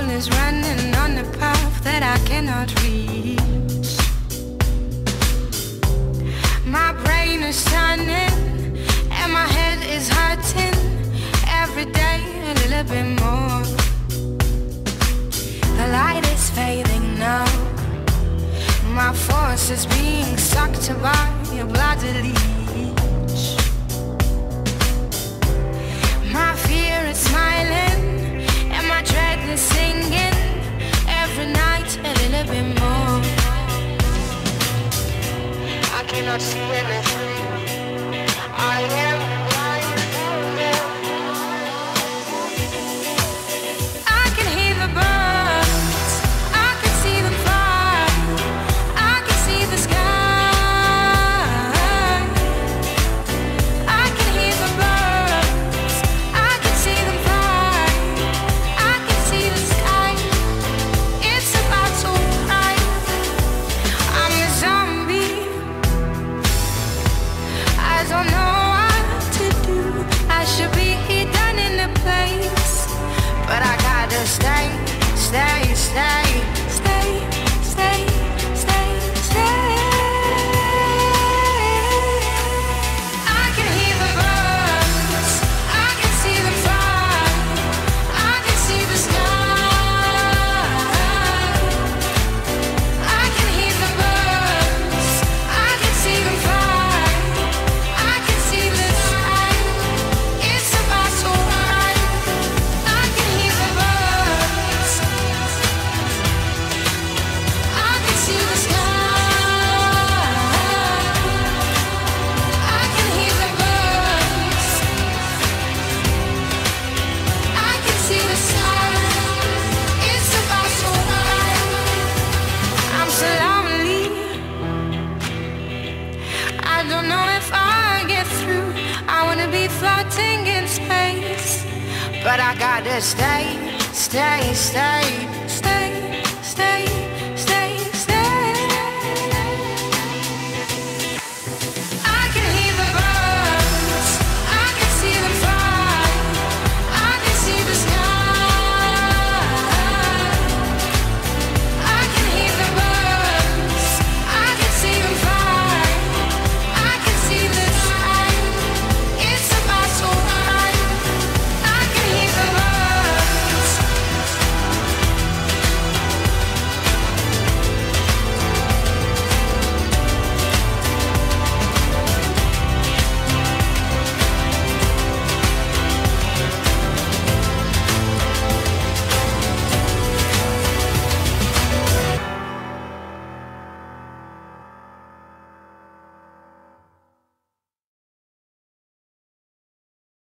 is running on a path that I cannot reach. My brain is turning and my head is hurting every day a little bit more. The light is fading now. My force is being sucked by a bloody leech. My fear is smiling and my dread is singing every night a little bit more. I cannot see anything. I am blind. I can hear the birds. I can see them fly. I can see the sky. I can hear the birds. I can see them fly. I can see the sky. It's about to cry. I'm a zombie. I don't know what to do. I should be done in a place, but I gotta stay, stay, stay, stay, stay, stay, stay. I can hear the birds. I can see them fly. I can see the sky. I can hear the birds. I can see them fly. I can see the sky. It's about to rise. I can hear the birds. I can see the sky. I can hear the birds. I can see the sky. It's about to rise. I'm so lonely. I don't know if I'll get through. I wanna be floating in space, but I gotta stay, stay, stay,